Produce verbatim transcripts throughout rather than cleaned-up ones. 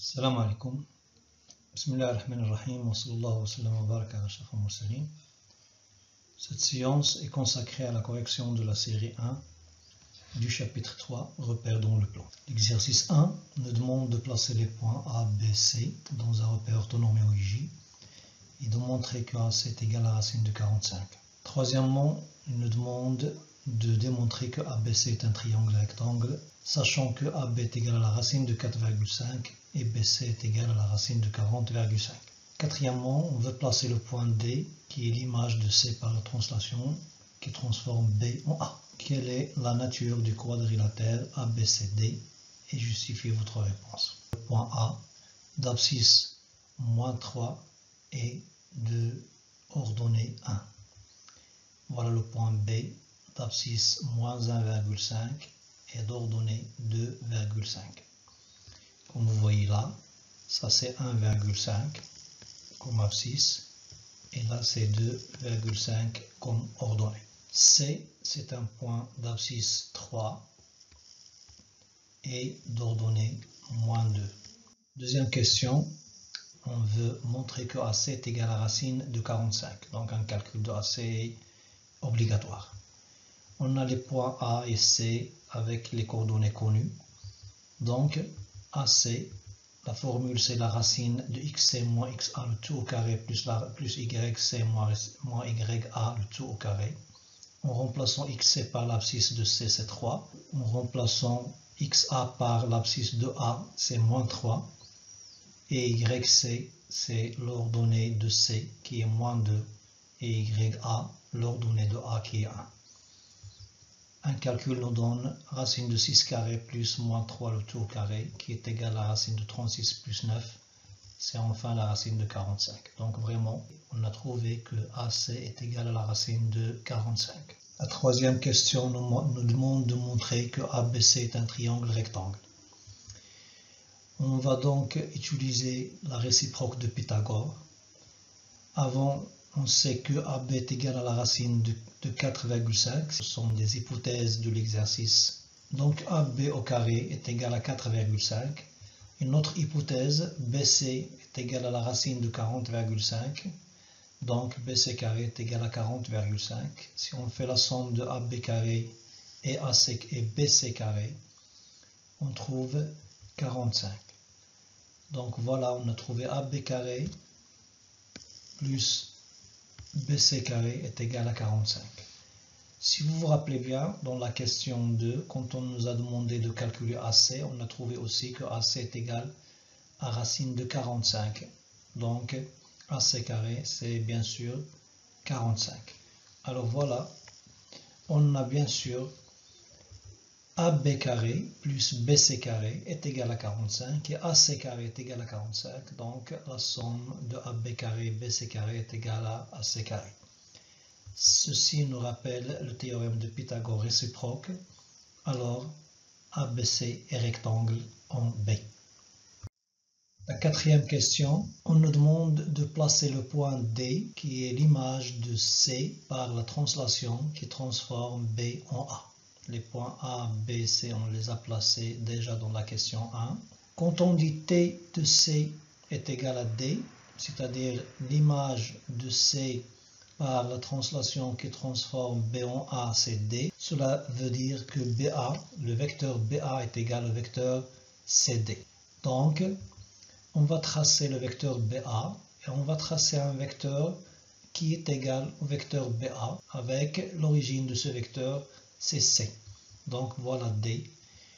Salam alaikum. Bismillah ar-Rahman ar-Rahim. Wa sallallahu wa sallam wa baraka ala Ashraf al-Mursalin. Cette séance est consacrée à la correction de la série un du chapitre trois, repères dans le plan. L'exercice un nous demande de placer les points A, B, C dans un repère orthonormé O I J et de montrer que A C est égal à la racine de quarante-cinq. Troisièmement, il nous demande de démontrer que A B C est un triangle rectangle, sachant que A B est égal à la racine de quatre virgule cinq et B C est égal à la racine de quarante virgule cinq. Quatrièmement, on veut placer le point D, qui est l'image de C par la translation, qui transforme B en A. Quelle est la nature du quadrilatère A B C D et justifiez votre réponse. Le point A, d'abscisse moins trois et de ordonnée un. Voilà le point B, d'abscisse moins un virgule cinq et d'ordonnée deux virgule cinq. Comme vous voyez là, ça c'est un virgule cinq comme abscisse et là c'est deux virgule cinq comme ordonnée. C, c'est un point d'abscisse trois et d'ordonnée moins deux. Deuxième question, on veut montrer que A C est égal à la racine de quarante-cinq. Donc un calcul de A C est obligatoire. On a les points A et C avec les coordonnées connues. Donc A C, la formule c'est la racine de xc moins xa le tout au carré plus, la, plus yc moins, moins ya le tout au carré. En remplaçant xc par l'abscisse de C, c'est trois. En remplaçant xa par l'abscisse de A, c'est moins trois. Et yc, c'est l'ordonnée de C qui est moins deux. Et ya, l'ordonnée de A qui est un. Un calcul nous donne racine de six carré plus moins trois le tout au carré, qui est égal à la racine de trente-six plus neuf. C'est enfin la racine de quarante-cinq. Donc vraiment, on a trouvé que A C est égal à la racine de quarante-cinq. La troisième question nous, nous demande de montrer que A B C est un triangle rectangle. On va donc utiliser la réciproque de Pythagore. Avant, on sait que A B est égal à la racine de, de quatre virgule cinq. Ce sont des hypothèses de l'exercice. Donc A B au carré est égal à quatre virgule cinq. Une autre hypothèse, B C est égal à la racine de quarante virgule cinq. Donc B C carré est égal à quarante virgule cinq. Si on fait la somme de A B carré et, A C, et B C carré, on trouve quarante-cinq. Donc voilà, on a trouvé A B carré plus B C carré est égal à quarante-cinq. Si vous vous rappelez bien, dans la question deux, quand on nous a demandé de calculer A C, on a trouvé aussi que A C est égal à racine de quarante-cinq. Donc A C carré, c'est bien sûr quarante-cinq. Alors voilà, on a bien sûr A B carré plus B C carré est égal à quarante-cinq et A C carré est égal à quarante-cinq. Donc la somme de A B carré et B C carré est égale à A C carré. Ceci nous rappelle le théorème de Pythagore réciproque. Alors A B C est rectangle en B. La quatrième question, on nous demande de placer le point D qui est l'image de C par la translation qui transforme B en A. Les points A, B, C, on les a placés déjà dans la question un. Quand on dit T de C est égal à D, c'est-à-dire l'image de C par la translation qui transforme B en A, c'est D, cela veut dire que B A, le vecteur B A est égal au vecteur C D. Donc, on va tracer le vecteur B A et on va tracer un vecteur qui est égal au vecteur B A avec l'origine de ce vecteur c'est C. Donc voilà D.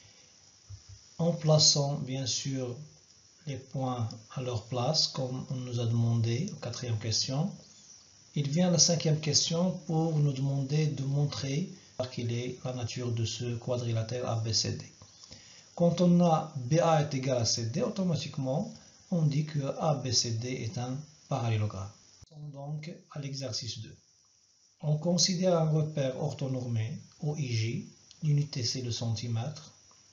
En plaçant bien sûr les points à leur place comme on nous a demandé aux quatrième question, il vient la cinquième question pour nous demander de montrer quelle est la nature de ce quadrilatère A B C D. Quand on a B A est égal à C D, automatiquement on dit que A B C D est un parallélogramme. Donc à l'exercice deux. On considère un repère orthonormé O I J, l'unité c'est le centimètre.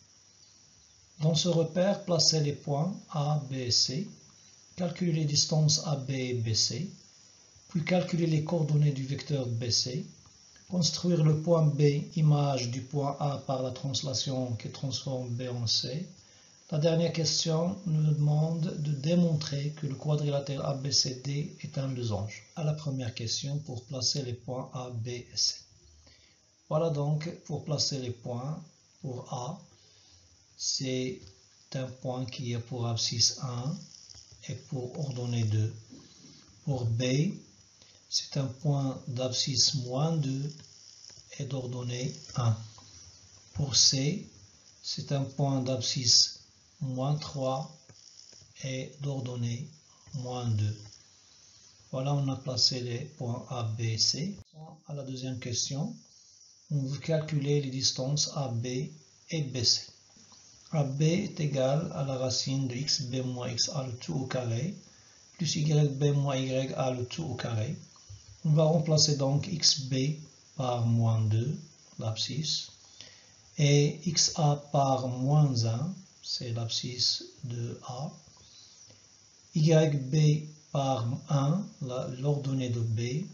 Dans ce repère, placez les points A, B et C, calculez les distances A B et B C, puis calculer les coordonnées du vecteur B C, construire le point B, image du point A par la translation qui transforme B en C, La dernière question nous demande de démontrer que le quadrilatère A B C D est un losange. À la première question, pour placer les points A, B et C. Voilà donc pour placer les points. Pour A, c'est un point qui est pour abscisse un et pour ordonnée deux. Pour B, c'est un point d'abscisse moins deux et d'ordonnée un. Pour C, c'est un point d'abscisse moins trois et d'ordonnée moins deux. Voilà, on a placé les points A, B et C. À la deuxième question, on veut calculer les distances A B et B C. A B est égal à la racine de xb moins xa le tout au carré, plus yb moins ya le tout au carré. On va remplacer donc xb par moins deux, l'abscisse, et xa par moins un, c'est l'abscisse de A, yb par un, l'ordonnée de B,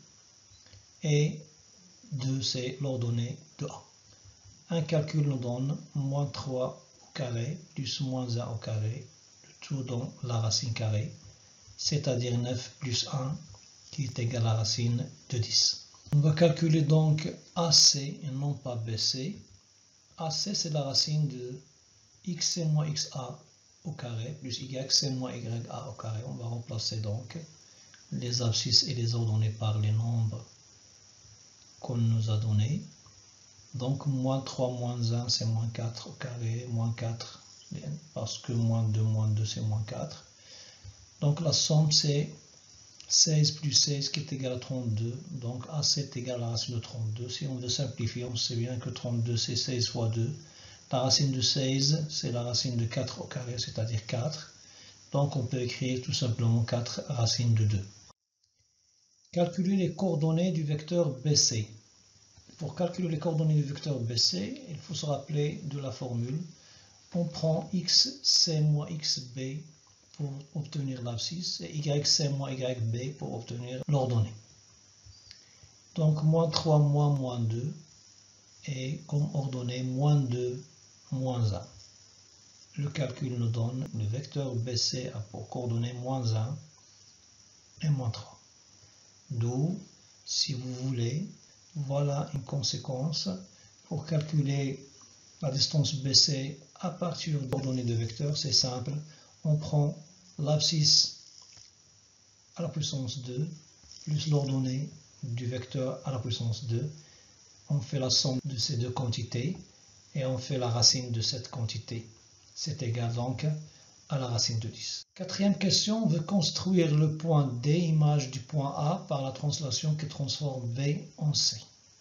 et deux, c'est l'ordonnée de A. Un calcul nous donne moins trois au carré plus moins un au carré, le tout dans la racine carrée, c'est-à-dire neuf plus un, qui est égal à la racine de dix. On va calculer donc A C et non pas B C. A C, c'est la racine de xc moins xa au carré plus yc moins ya au carré. On va remplacer donc les abscisses et les ordonnées par les nombres qu'on nous a donnés. Donc moins trois moins un, c'est moins quatre au carré, moins quatre, parce que moins deux moins deux, c'est moins quatre. Donc la somme, c'est seize plus seize qui est égal à trente-deux. Donc A C est égal à la racine de trente-deux. Si on veut simplifier, on sait bien que trente-deux, c'est seize fois deux. La racine de seize, c'est la racine de quatre au carré, c'est-à-dire quatre. Donc on peut écrire tout simplement quatre racines de deux. Calculer les coordonnées du vecteur B C. Pour calculer les coordonnées du vecteur B C, il faut se rappeler de la formule. On prend xc moins xb pour obtenir l'abscisse et yc moins yb pour obtenir l'ordonnée. Donc moins trois moins moins deux et comme ordonnée moins deux moins un. Le calcul nous donne le vecteur B C a pour coordonnées moins un et moins trois. D'où, si vous voulez, voilà une conséquence. Pour calculer la distance B C à partir d'ordonnées de vecteurs, c'est simple. On prend l'abscisse à la puissance deux plus l'ordonnée du vecteur à la puissance deux. On fait la somme de ces deux quantités et on fait la racine de cette quantité. C'est égal donc à la racine de dix. Quatrième question, on veut construire le point D, image du point A, par la translation qui transforme B en C.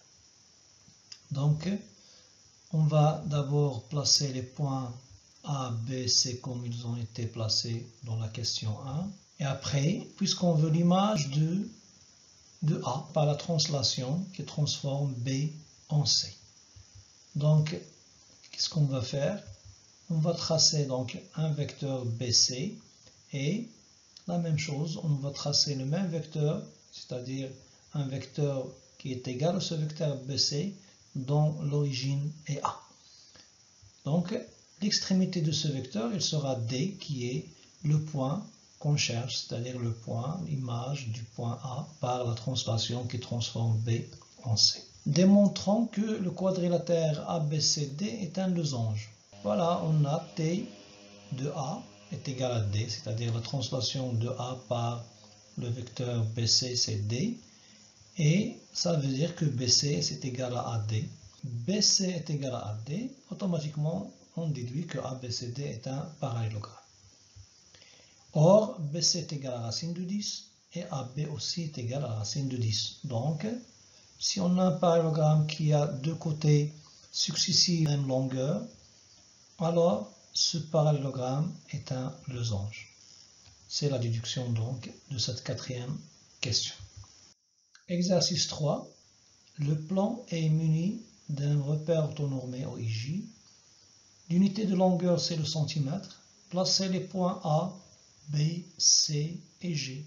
Donc, on va d'abord placer les points A, B, C comme ils ont été placés dans la question un. Et après, puisqu'on veut l'image de, de A par la translation qui transforme B en C. Donc, qu'est-ce qu'on va faire? On va tracer donc un vecteur B C et la même chose, on va tracer le même vecteur, c'est-à-dire un vecteur qui est égal à ce vecteur B C dont l'origine est A. Donc, l'extrémité de ce vecteur, il sera D qui est le point qu'on cherche, c'est-à-dire le point, l'image du point A par la translation qui transforme B en C. Démontrons que le quadrilatère A B C D est un losange. Voilà, on a T de A est égal à D, c'est-à-dire la translation de A par le vecteur B C, c'est D. Et ça veut dire que B C c'est égal à A D. B C est égal à A D, automatiquement on déduit que A B C D est un parallélogramme. Or, B C est égal à la racine de dix et A B aussi est égal à la racine de dix. Donc, si on a un parallélogramme qui a deux côtés successifs de même longueur, alors ce parallélogramme est un losange. C'est la déduction donc de cette quatrième question. Exercice trois. Le plan est muni d'un repère orthonormé au I J. L'unité de longueur, c'est le centimètre. Placez les points A, B, C et G.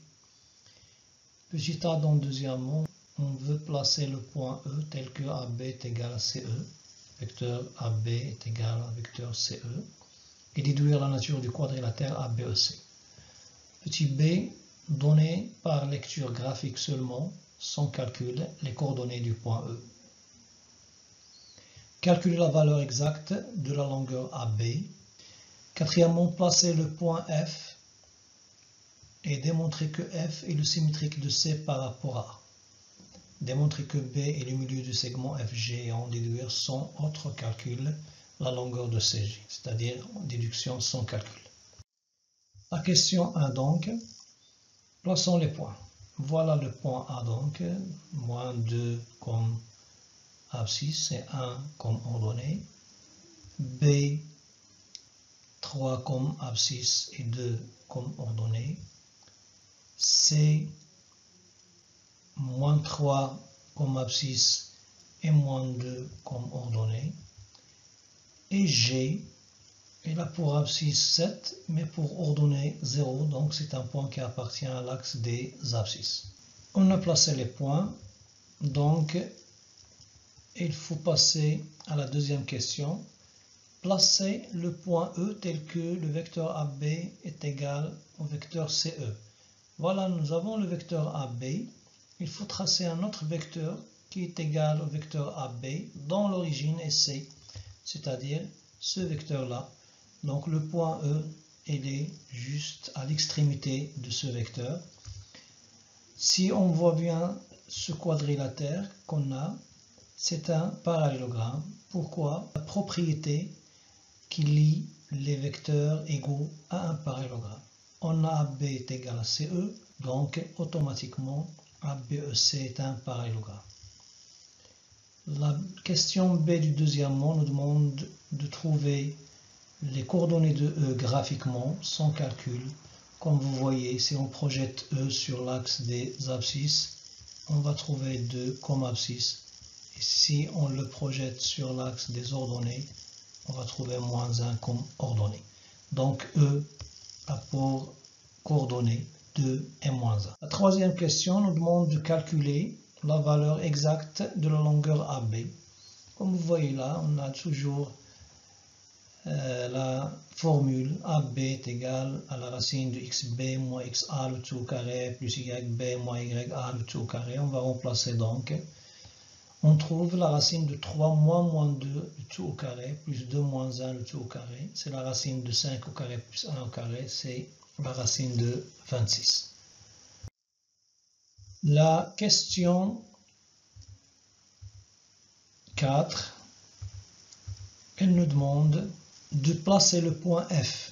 Petit a, dans deuxièmement, on veut placer le point E tel que A B est égal à C E. Vecteur A B est égal à vecteur C E. et déduire la nature du quadrilatère A B E C. Petit b, donner par lecture graphique seulement, sans calcul, les coordonnées du point E. Calculer la valeur exacte de la longueur A B. Quatrièmement, placer le point F et démontrer que F est le symétrique de C par rapport à A. Démontrer que B est le milieu du segment F G et en déduire sans autre calcul la longueur de C G, c'est-à-dire en déduction sans calcul. La question un donc, plaçons les points. Voilà le point A donc, moins deux comme abscisse et un comme ordonnée. B, trois comme abscisse et deux comme ordonnée. C, moins trois comme abscisse et moins deux comme ordonnée. Et G est là pour abscisse sept, mais pour ordonnée zéro, donc c'est un point qui appartient à l'axe des abscisses. On a placé les points, donc il faut passer à la deuxième question. Placer le point E tel que le vecteur A B est égal au vecteur C E. Voilà, nous avons le vecteur A B. Il faut tracer un autre vecteur qui est égal au vecteur A B dont l'origine est C, c'est-à-dire ce vecteur-là. Donc le point E, il est juste à l'extrémité de ce vecteur. Si on voit bien ce quadrilatère qu'on a, c'est un parallélogramme. Pourquoi? La propriété qui lie les vecteurs égaux à un parallélogramme. On a A B est égal à C E, donc automatiquement A B E C est un parallélogramme. La question B du deuxième mot nous demande de trouver les coordonnées de E graphiquement, sans calcul. Comme vous voyez, si on projette E sur l'axe des abscisses, on va trouver deux comme abscisse. Et si on le projette sur l'axe des ordonnées, on va trouver moins un comme ordonnée. Donc E a pour coordonnées deux et moins un. La troisième question nous demande de calculer la valeur exacte de la longueur A B. Comme vous voyez là, on a toujours euh, la formule A B est égale à la racine de xb moins xa le tout au carré plus yb moins ya le tout au carré. On va remplacer donc. On trouve la racine de trois moins moins deux le tout au carré plus deux moins un le tout au carré. C'est la racine de cinq au carré plus un au carré. C'est la racine de vingt-six. La question quatre, elle nous demande de placer le point F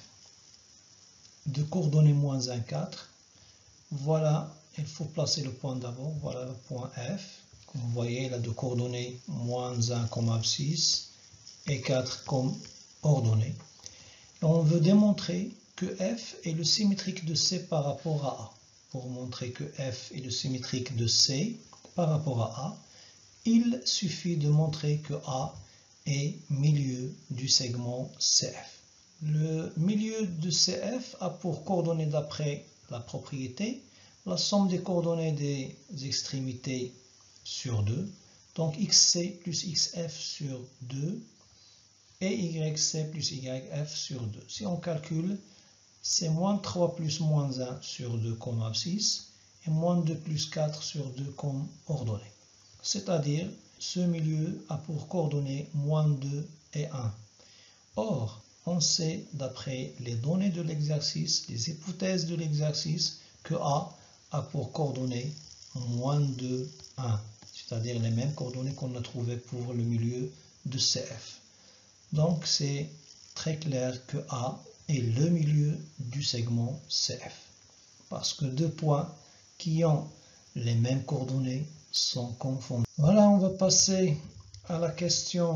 de coordonnées moins un, quatre. Voilà, il faut placer le point d'abord. Voilà le point F. Comme vous voyez, il a de coordonnées moins un comme abscisse et quatre comme ordonnée. Et on veut démontrer que F est le symétrique de C par rapport à A. Pour montrer que F est le symétrique de C par rapport à A, il suffit de montrer que A est milieu du segment C F. Le milieu de C F a pour coordonnées d'après la propriété la somme des coordonnées des extrémités sur deux, donc xc plus xf sur deux et yc plus yf sur deux. Si on calcule, c'est moins trois plus moins un sur deux comme abscisse et moins deux plus quatre sur deux comme ordonnée. C'est-à-dire, ce milieu a pour coordonnées moins deux et un. Or, on sait, d'après les données de l'exercice, les hypothèses de l'exercice, que A a pour coordonnées moins deux, un. C'est-à-dire les mêmes coordonnées qu'on a trouvées pour le milieu de C F. Donc, c'est très clair que A est le milieu du segment C F. Parce que deux points qui ont les mêmes coordonnées sont confondus. Voilà, on va passer à la question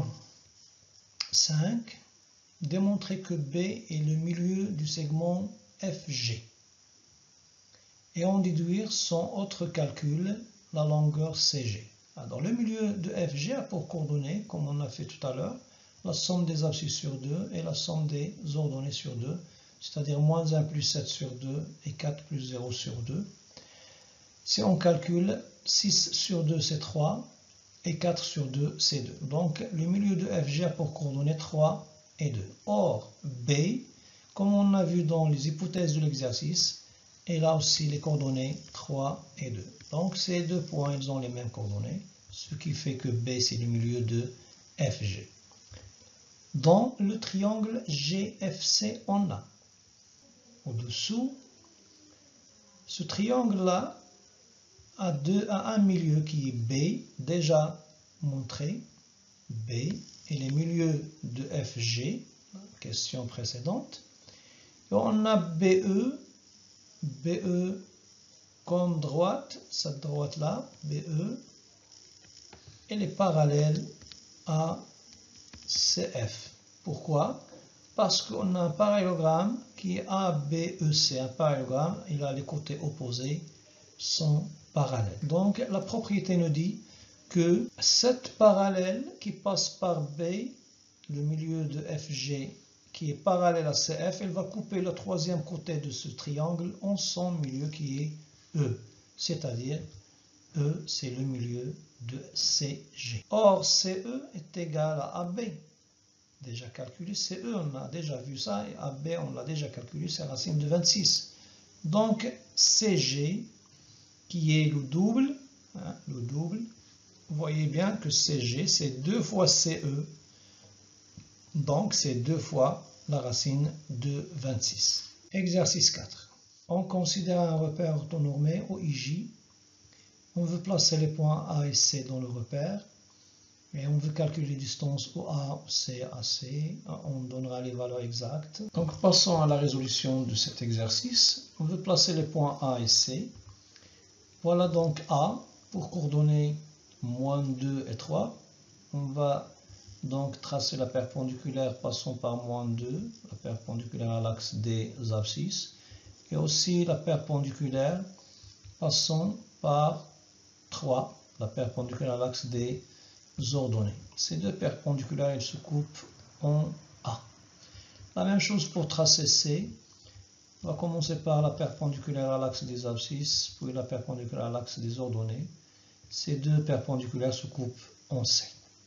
cinq. Démontrer que B est le milieu du segment F G. Et en déduire sans autre calcul la longueur C G. Alors, le milieu de F G a pour coordonnées, comme on a fait tout à l'heure, la somme des abscisses sur deux et la somme des ordonnées sur deux, c'est-à-dire moins un plus sept sur deux et quatre plus zéro sur deux. Si on calcule, six sur deux c'est trois et quatre sur deux c'est deux. Donc le milieu de F G a pour coordonnées trois et deux. Or, B Comme on a vu dans les hypothèses de l'exercice, elle a aussi les coordonnées trois et deux. Donc ces deux points, ils ont les mêmes coordonnées, ce qui fait que B, c'est le milieu de F G. Dans le triangle G F C, on a au-dessous, ce triangle-là a, deux, a un milieu qui est B, déjà montré, B, et les milieux de F G, question précédente. Et on a B E, B E comme droite, cette droite-là, B E, elle est parallèle à C F. Pourquoi? Parce qu'on a un parallélogramme qui est A B E C. Un parallélogramme, il a les côtés opposés, sont parallèles. Donc la propriété nous dit que cette parallèle qui passe par B, le milieu de F G, qui est parallèle à C F, elle va couper le troisième côté de ce triangle en son milieu qui est E. C'est-à-dire, E, c'est le milieu de C G. Or, C E est égal à A B. Déjà calculé, C E, on a déjà vu ça, et A B, on l'a déjà calculé, c'est la racine de vingt-six. Donc, C G, qui est le double, hein, le double, vous voyez bien que C G, c'est deux fois C E. Donc, c'est deux fois la racine de vingt-six. Exercice quatre. On considère un repère orthonormé au I J. On veut placer les points A et C dans le repère. Et on veut calculer les distances O A, O C, A C. On donnera les valeurs exactes. Donc, passons à la résolution de cet exercice. On veut placer les points A et C. Voilà donc A pour coordonnées moins deux et trois. On va donc tracer la perpendiculaire passant par moins deux, la perpendiculaire à l'axe des abscisses, et aussi la perpendiculaire passant par trois, la perpendiculaire à l'axe des ordonnées. Ces deux perpendiculaires, elles se coupent en A. La même chose pour tracer C. On va commencer par la perpendiculaire à l'axe des abscisses, puis la perpendiculaire à l'axe des ordonnées. Ces deux perpendiculaires se coupent en C.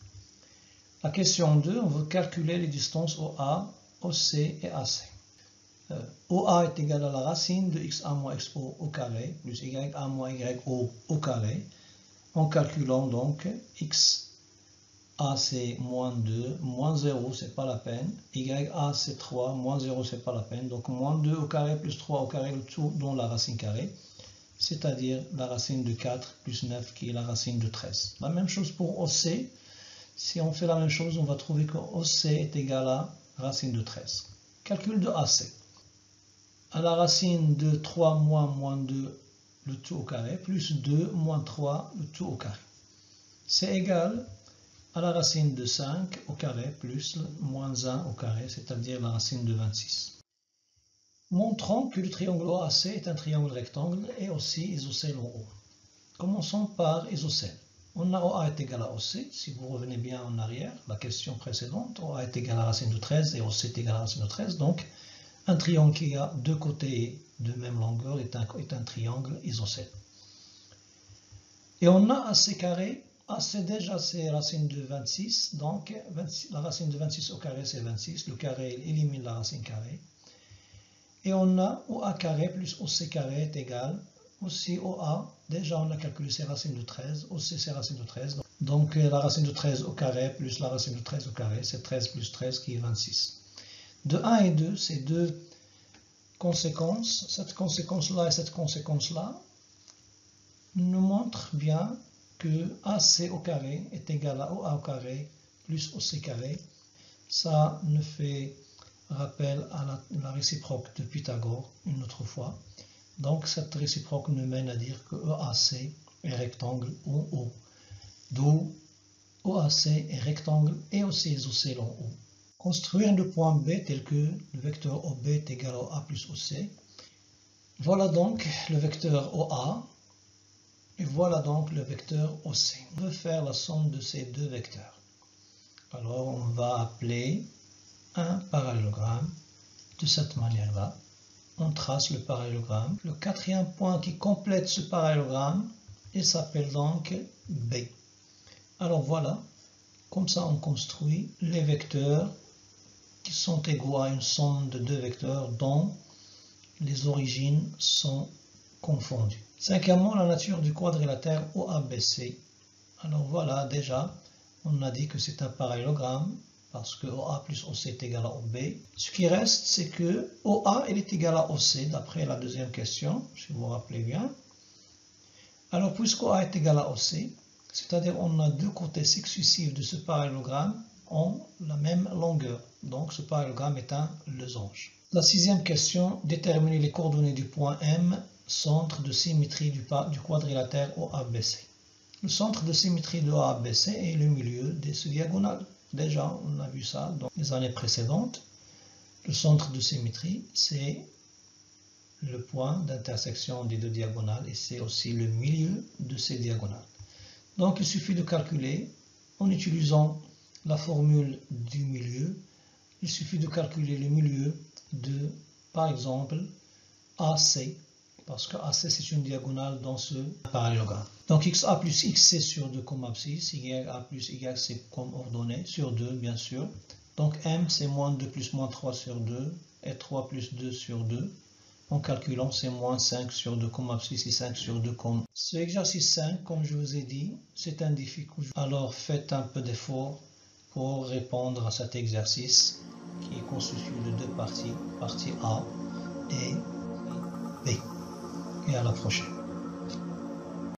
La question deux, on veut calculer les distances O A, O C et A C. Euh, O A est égal à la racine de x A moins x O au carré, plus y A moins y O au carré, en calculant donc x A c'est moins deux, moins zéro c'est pas la peine, y A c'est trois, moins zéro c'est pas la peine, donc moins deux au carré plus trois au carré, le tout dans la racine carrée, c'est-à-dire la racine de quatre plus neuf qui est la racine de treize. La même chose pour O C. Si on fait la même chose, on va trouver que O C est égal à racine de treize. Calcul de A C. À la racine de trois moins moins deux, le tout au carré, plus deux moins trois, le tout au carré. C'est égal à la racine de cinq au carré, plus moins un au carré, c'est-à-dire la racine de vingt-six. Montrons que le triangle O A C est un triangle rectangle et aussi isocèle en haut. Commençons par isocèle. On a O A est égal à O C, si vous revenez bien en arrière, la question précédente, O A est égal à la racine de treize et O C est égal à la racine de treize, donc un triangle qui a deux côtés de même longueur est un, est un triangle isocèle. Et on a A C carré, A C déjà c'est racine de vingt-six, donc vingt-six, la racine de vingt-six au carré c'est vingt-six, le carré élimine la racine carrée. Et on a O A carré plus O C carré est égal aussi O A, déjà on a calculé ses racines de treize, O C c'est racine de treize, donc la racine de treize au carré plus la racine de treize au carré, c'est treize plus treize qui est vingt-six. De un et deux, ces deux conséquences, cette conséquence-là et cette conséquence-là, nous montrent bien que A C au carré est égal à O A au carré plus O C carré. Ça nous fait rappel à la, la réciproque de Pythagore une autre fois. Donc cette réciproque nous mène à dire que E A C est rectangle en haut. D'où O A C est rectangle et aussi isocèle en haut. Construire le point B tel que le vecteur O B est égal à A plus O C. Voilà donc le vecteur O A et voilà donc le vecteur O C. On veut faire la somme de ces deux vecteurs. Alors on va appeler un parallélogramme de cette manière-là. On trace le parallélogramme. Le quatrième point qui complète ce parallélogramme, il s'appelle donc B. Alors voilà, comme ça on construit les vecteurs qui sont égaux à une somme de deux vecteurs dont les origines sont confondues. Cinquièmement, la nature du quadrilatère O A B C. Alors voilà, déjà, on a dit que c'est un parallélogramme parce que O A plus O C est égal à O B. Ce qui reste, c'est que O A il est égal à O C, d'après la deuxième question, si vous vous rappelez bien. Alors, puisque O A est égal à O C, c'est-à-dire on a deux côtés successifs de ce parallélogramme ont la même longueur. Donc, ce parallélogramme est un losange. La sixième question, déterminer les coordonnées du point M, centre de symétrie du, du quadrilatère O A B C. Le centre de symétrie de O A B C est le milieu de ce diagonale. Déjà, on a vu ça dans les années précédentes. Le centre de symétrie, c'est le point d'intersection des deux diagonales et c'est aussi le milieu de ces diagonales. Donc, il suffit de calculer en utilisant la formule du milieu. Il suffit de calculer le milieu de, par exemple, A C, parce que A C c'est une diagonale dans ce parallélogramme. Donc xa plus xc sur deux comme abscisse, ya plus yc comme ordonnée sur deux bien sûr. Donc m c'est moins deux plus moins trois sur deux et trois plus deux sur deux. En calculant c'est moins cinq sur deux comme abscisse et cinq sur deux comme. Ce exercice cinq, comme je vous ai dit, c'est un difficile. Alors faites un peu d'effort pour répondre à cet exercice qui est constitué de deux parties, partie A et B. Et à la prochaine.